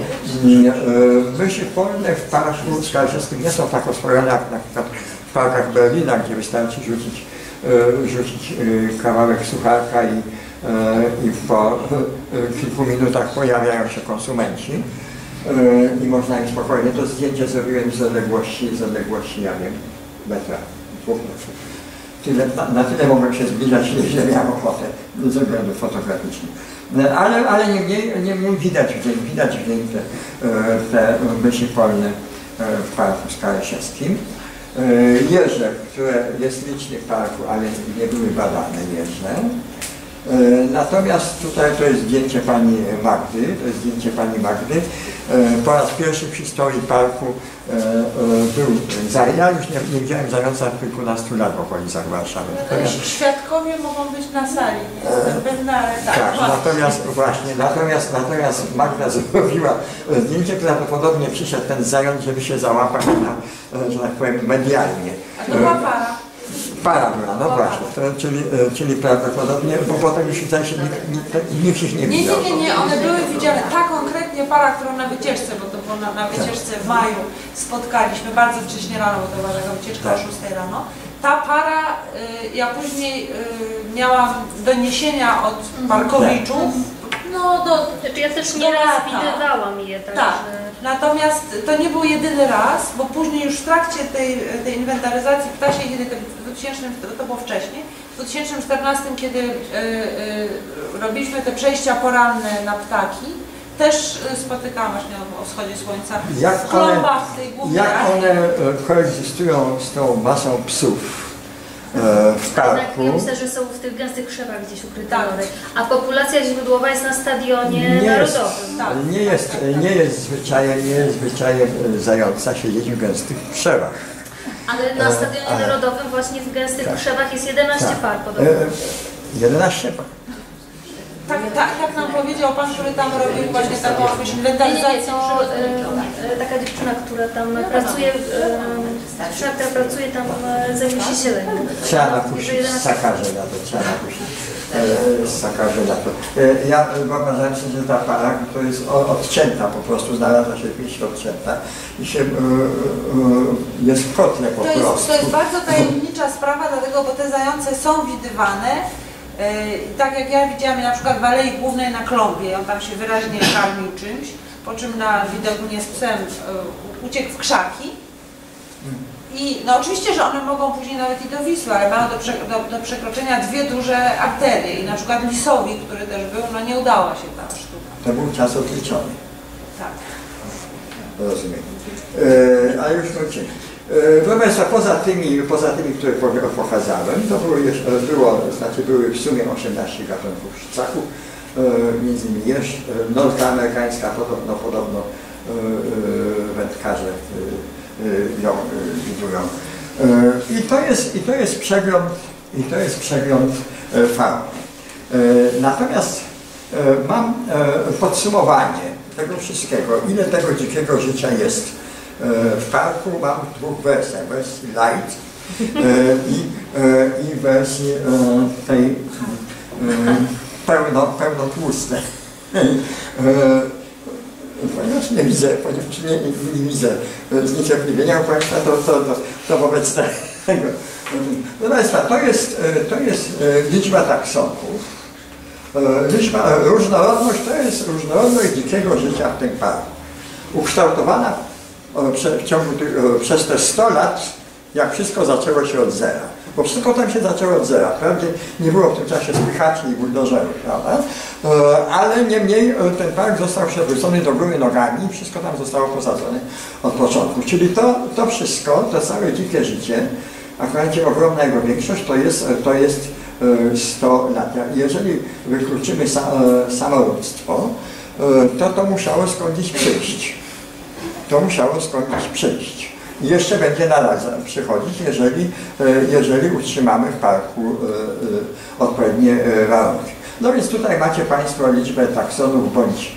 myszy polne w Parku Skarżyskim nie są tak oswojone jak na przykład w parkach Berlina, gdzie wystarczy rzucić, rzucić kawałek sucharka i, i po kilku minutach pojawiają się konsumenci i można im spokojnie. To zdjęcie zrobiłem z odległości, z odległości, ja wiem, metra, dwóch metrów. Tyle, na, na tyle mogłem się zbliżać, że miałem ochotę ze względów fotograficznych. Ale, ale niemniej, niemniej widać w dzień, widać w dzień te, te myszy polne w Parku Skarszewskim. Jeże, które jest liczne w parku, ale nie były badane jeże. Natomiast tutaj to jest zdjęcie pani Magdy, to jest zdjęcie pani Magdy. Po raz pierwszy w historii parku był zając. Ja już nie, nie widziałem zająca od kilkunastu lat w okolicach Warszawy. Natomiast świadkowie mogą być na sali, jestem pewna, ale tak. Tak, natomiast właśnie, natomiast, natomiast Magda zrobiła zdjęcie, prawdopodobnie przyszedł ten zając, żeby się załapać na, że tak powiem, medialnie. A to była para. Para była, no właśnie, to, czyli, czyli prawdopodobnie, bo potem już zdaje się nikt, nikt, nikt ich nie widział. Nie, nie, nie, one były widziane, ta konkretnie para, którą na wycieczce, bo to było na, na wycieczce w maju spotkaliśmy, bardzo wcześnie rano, bo to była taka wycieczka o szóstej rano. Ta para, y, ja później y, miałam doniesienia od parkowiczów. No, do, znaczy ja też nie raz widywałam je, tak. Tak. Natomiast to nie był jedyny raz, bo później już w trakcie tej, tej inwentaryzacji ptasiej, kiedy w dwutysięcznym, to było wcześniej, w dwa tysiące czternastym, kiedy y, y, robiliśmy te przejścia poranne na ptaki, też spotykałam właśnie o, o wschodzie słońca jak w klombach tej głównej. Jak one koegzystują z tą masą psów? w parku. Ja myślę, że są w tych gęstych krzewach gdzieś ukryte Tak. nory. A populacja źródłowa jest na stadionie Nie jest, narodowym. Tak. nie, jest, nie jest zwyczajem, nie jest zwyczajem zająca siedzieć w gęstych krzewach. Ale na stadionie ale- narodowym właśnie w gęstych Tak. krzewach jest jedenaście Tak. par podobno. E, jedenaście par. Tak, tak jak nam powiedział pan, który tam robił właśnie taką jakąś Nie, nie, nie, inwentaryzację to przyrodniczą. e, e, taka dziewczyna, która tam pracuje, e, dziewczyna, która pracuje tam, e, zajmuje się zieleniem. Trzeba napuścić sakarze na to, trzeba napuścić e, sakarze na to. E, ja wyobrażałem sobie, że ta para to jest o- odcięta po prostu, znalazła się w mieście odcięta i się e, e, jest w kotle po To jest, prostu. to jest bardzo tajemnicza sprawa, dlatego, bo te zające są widywane. Yy, tak jak ja widziałam je na przykład w Alei Głównej na Klombie, on tam się wyraźnie karmił czymś, po czym na widoku z psem yy, uciekł w krzaki. I no oczywiście, że one mogą później nawet i do Wisły, ale mają do, prze, do, do przekroczenia dwie duże arterie i na przykład lisowi, który też był, no nie udała się ta sztuka. To był czas odliczony, Tak. rozumiem. E, ale już kończymy. E, Proszę Państwa, poza tymi, poza tymi, które po- pokazałem, to było, jeszcze, było, znaczy były w sumie osiemnaście gatunków ssaków, e, między innymi jeż, e, norka amerykańska, podobno, podobno e, e, wędkarze e, e, ją e, widują. E, I to jest, i to jest przegląd, i to jest przegląd e, fauny. E, Natomiast e, mam e, podsumowanie tego wszystkiego, ile tego dzikiego życia jest w parku. Mam w dwóch wersjach, wersji light e, i, e, i wersji e, tej e, pełno, pełno tłustej. E, ponieważ nie widzę, ponieważ nie, nie, nie widzę zniecierpliwienia u Państwa, to, to, to, to wobec tego. Proszę Państwa, to jest, to jest liczba taksonów. Liczba, różnorodność to jest różnorodność dzikiego życia w tym parku. Ukształtowana w ciągu tych, przez te sto lat, jak wszystko zaczęło się od zera. Bo wszystko tam się zaczęło od zera. Wprawdzie nie było w tym czasie spychaczy i buldożerów, prawda? Ale niemniej ten park został przewrócony do góry nogami i wszystko tam zostało posadzone od początku. Czyli to, to wszystko, to całe dzikie życie, akurat ogromna jego większość, to jest, to jest sto lat. Jeżeli wykluczymy samorództwo, to to musiało skądś przyjść. To musiało skądś przyjść. I jeszcze będzie nadal przychodzić, jeżeli, jeżeli utrzymamy w parku odpowiednie warunki. No więc tutaj macie Państwo liczbę taksonów bądź,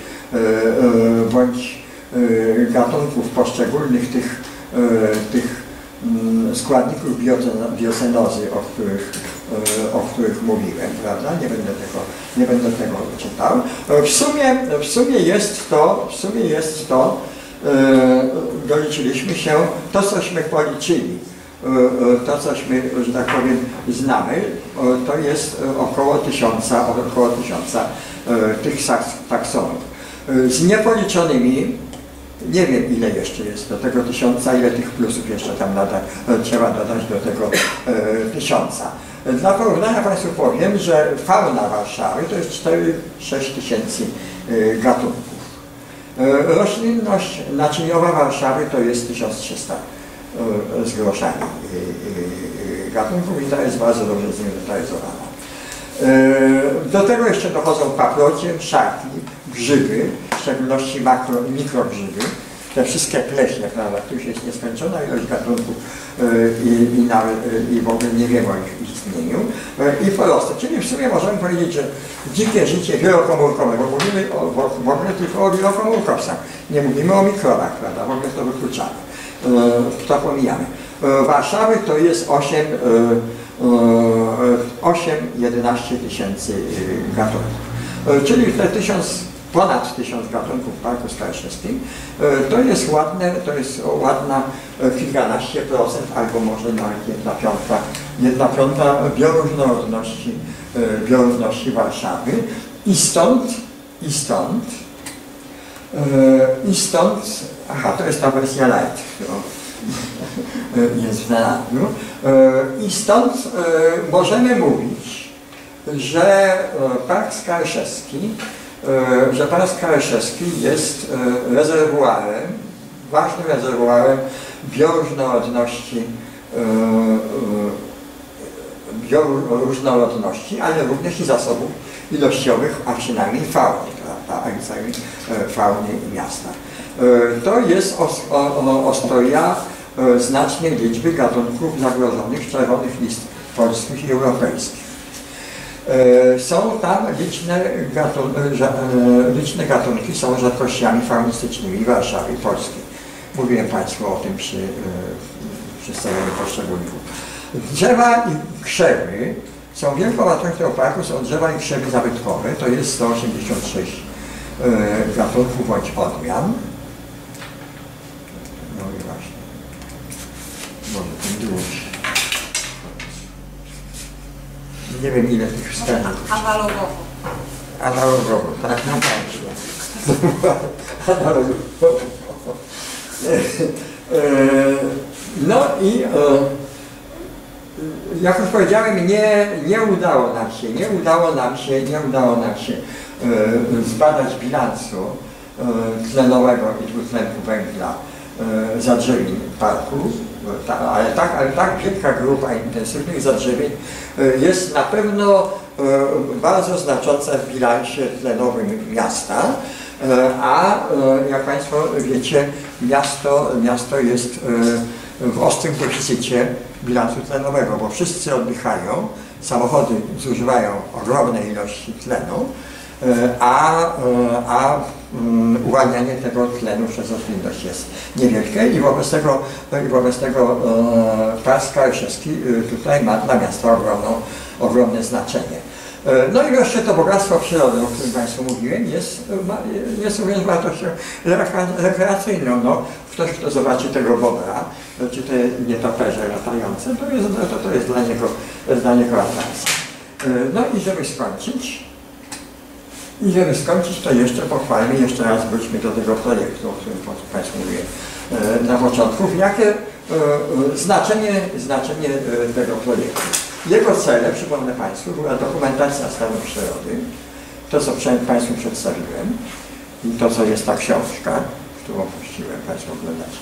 bądź gatunków poszczególnych tych, tych składników biocenozy, o których, o których mówiłem, prawda? Nie będę tego, nie będę tego czytał. W sumie, w sumie jest to, w sumie jest to, doliczyliśmy się, to cośmy policzyli, to cośmy, że tak powiem, znamy, to jest około tysiąca, około tysiąca tych taksonów. Z niepoliczonymi, nie wiem ile jeszcze jest do tego tysiąca, ile tych plusów jeszcze tam nada, trzeba dodać do tego e, tysiąca. Dla porównania Państwu powiem, że fauna Warszawy to jest cztery sześć tysięcy e, gatunków. E, roślinność naczyniowa Warszawy to jest tysiąc trzysta e, z groszami e, e, gatunków i ta jest bardzo dobrze zinwentaryzowana. E, do tego jeszcze dochodzą paprocie, szarki, grzyby, w szczególności makro, mikrogrzyby, te wszystkie pleśnie, prawda, których jest nieskończona ilość gatunków yy, i, nawet, yy, i w ogóle nie wiemy o ich istnieniu, yy, i porosty. Czyli w sumie możemy powiedzieć, że dzikie życie wielokomórkowe, bo mówimy o, w ogóle tylko o wielokomórkowcach, nie mówimy o mikrobach, prawda, w ogóle to wykluczamy, yy, to pomijamy. Yy, Warszawy to jest osiem jedenaście tysięcy yy, gatunków, yy, czyli te tysiąc ponad tysiąc gatunków w Parku Skarszewskim, to jest ładne, to jest ładna kilkanaście procent, albo może nawet jedna piąta, jedna piąta bioróżnorodności, bioróżności Warszawy. I stąd, i stąd, i stąd, aha, to jest ta wersja light, którą jest w znalazłu. I stąd możemy mówić, że Park Skarszewski że Park Skarszewski jest rezerwuarem, ważnym rezerwuarem bioróżnorodności bioróżnorodności, ale również i zasobów ilościowych, a przynajmniej fauny, prawda, a całej fauny miasta. To jest ostoja znacznej liczby gatunków zagrożonych czerwonych list polskich i europejskich. Są tam liczne, gatun liczne gatunki, są rzadkościami faunistycznymi Warszawy i Polski. Mówiłem Państwu o tym przy przedstawieniu poszczególnych. Drzewa i krzewy są wielką wartością tego parku, są drzewa i krzewy zabytkowe, to jest sto osiemdziesiąt sześć gatunków bądź odmian. No i właśnie, może ten drugi. Nie wiem ile tych wstępów. Analogowo. Analogowo, tak, no właśnie. Analogowo. No i jak już powiedziałem, nie, nie udało nam się, nie udało nam się, nie udało nam się zbadać bilansu tlenowego i dwutlenku węgla zadrzewień parku, ale tak, ale tak wielka grupa intensywnych zadrzewień jest na pewno bardzo znacząca w bilansie tlenowym miasta, a jak Państwo wiecie, miasto, miasto jest w ostrym deficycie bilansu tlenowego, bo wszyscy oddychają, samochody zużywają ogromne ilości tlenu, a, a uwalnianie tego tlenu przez roślinność jest niewielkie i wobec tego, i wobec tego Park Skarszewski tutaj ma dla miasta ogromną, ogromne znaczenie. No i wreszcie to bogactwo przyrody, o którym Państwu mówiłem, jest, jest również wartością rekreacyjną. No, ktoś, kto zobaczy tego bobra, czy te nietoperze latające, to jest, to, to jest dla niego, dla niego atrakcja. No i żeby skończyć, i żeby skończyć, to jeszcze pochwalmy, jeszcze raz wróćmy do tego projektu, o którym Państwu mówiłem na początku. Jakie znaczenie, znaczenie tego projektu? Jego celem, przypomnę Państwu, była dokumentacja stanu przyrody, to co Państwu przedstawiłem i to co jest ta książka, którą puściłem, Państwo oglądacie.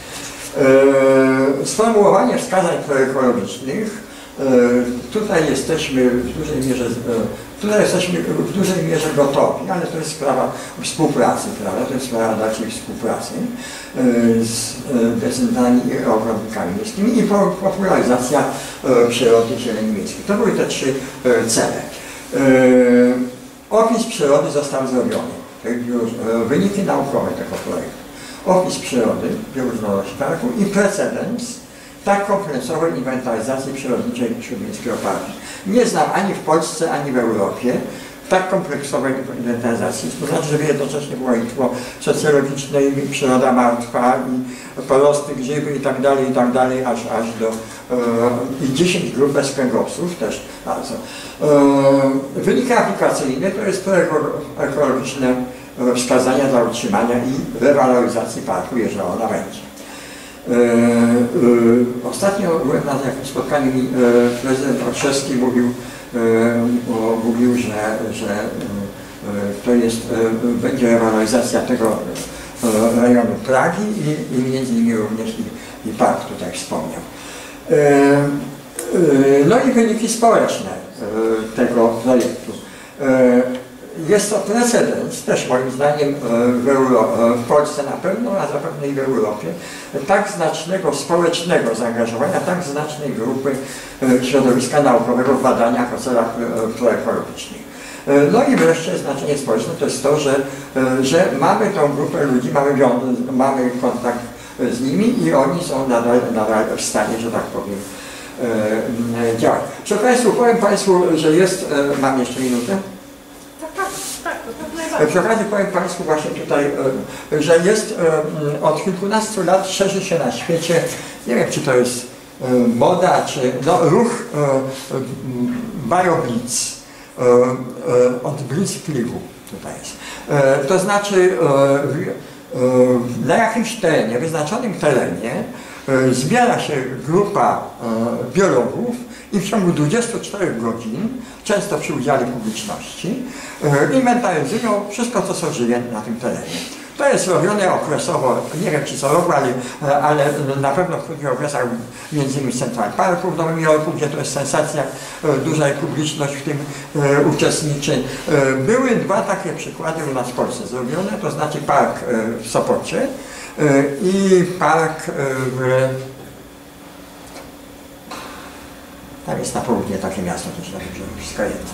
No. Sformułowanie wskazań proekologicznych. Tutaj jesteśmy w dużej mierze, tutaj jesteśmy w dużej mierze gotowi, ale to jest sprawa współpracy, prawda? To jest sprawa dalszej współpracy z decydentami i ogrodnikami miejskimi i popularyzacja przyrody zieleni miejskiej. To były te trzy cele. Opis przyrody został zrobiony. Wyniki naukowe tego projektu. Opis przyrody, bioróżnorodności parku i precedens tak kompleksowej inwentaryzacji przyrodniczej Śródmiejskiego Parku. Nie znam ani w Polsce, ani w Europie tak kompleksowej inwentaryzacji. To znaczy, żeby jednocześnie było i tło socjologiczne, i przyroda martwa, i porosty, grzyby i tak dalej, i tak dalej, aż, aż do e, i dziesięć grup bez kręgosłów też bardzo. E, wyniki aplikacyjne to jest ekologiczne wskazania dla utrzymania i rewaloryzacji parku, jeżeli ona będzie. E, e, ostatnio byłem na jakimś spotkaniu i e, prezydent Olszewski mówił, e, o, mówił, że, że e, to jest, e, będzie rewaloryzacja tego e, rejonu Pragi i, i między innymi również i, i park tutaj wspomniał. E, e, no i wyniki społeczne e, tego projektu. E, Jest to precedens, też moim zdaniem w, Euro, w Polsce na pewno, a zapewne i w Europie, tak znacznego społecznego zaangażowania, tak znacznej grupy środowiska naukowego w badaniach o celach proekologicznych. No i wreszcie znaczenie społeczne to jest to, że, że mamy tą grupę ludzi, mamy, mamy kontakt z nimi i oni są nadal, nadal w stanie, że tak powiem, działać. Proszę Państwa, powiem Państwu, że jest, mam jeszcze minutę? Przy okazji powiem Państwu właśnie tutaj, że jest od kilkunastu lat szerzy się na świecie, nie wiem czy to jest moda, czy no, ruch BioBlitz, od Blitzkriegu tutaj jest. To znaczy na jakimś terenie, wyznaczonym terenie zbiera się grupa biologów i w ciągu dwudziestu czterech godzin, często przy udziale publiczności, inwentaryzują wszystko, co są żyje na tym terenie. To jest robione okresowo, nie wiem czy co roku, ale, ale na pewno w krótkich okresach, między innymi w Central Parku w Nowym Jorku, gdzie to jest sensacja, duża publiczność w tym uczestniczy. Były dwa takie przykłady u nas w Polsce zrobione, to znaczy park w Sopocie i park w... Tam jest na południe takie miasto, to się tak wszystko jedno.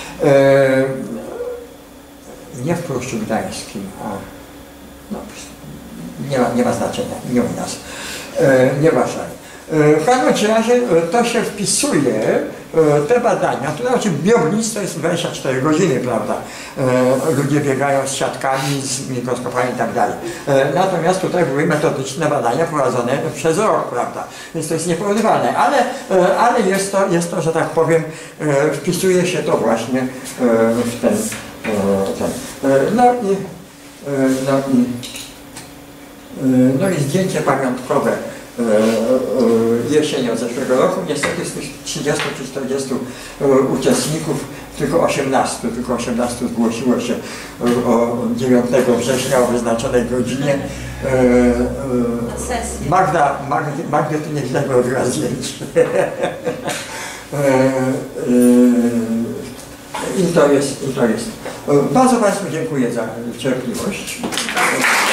Nie w Pruszczu Gdańskim, a no, nie, ma, nie ma znaczenia, nie u nas, nieważne. W każdym razie to się wpisuje, te badania, to znaczy biognictwo jest dwadzieścia cztery godziny, prawda? Ludzie biegają z siatkami, z mikroskopami i tak dalej. Natomiast tutaj były metodyczne badania prowadzone przez rok, prawda? Więc to jest nieporównywalne, ale, ale jest, to, jest to, że tak powiem, wpisuje się to właśnie w ten, ten. No i, no i, no i zdjęcie pamiątkowe jesienią zeszłego roku. Niestety z tych trzydziestu czy czterdziestu uczestników tylko osiemnastu, tylko osiemnastu zgłosiło się o dziewiątego września o wyznaczonej godzinie. Magda, Magda, Magda tu nieźle robiła zdjęcie. I to jest, i to jest. Bardzo Państwu dziękuję za cierpliwość.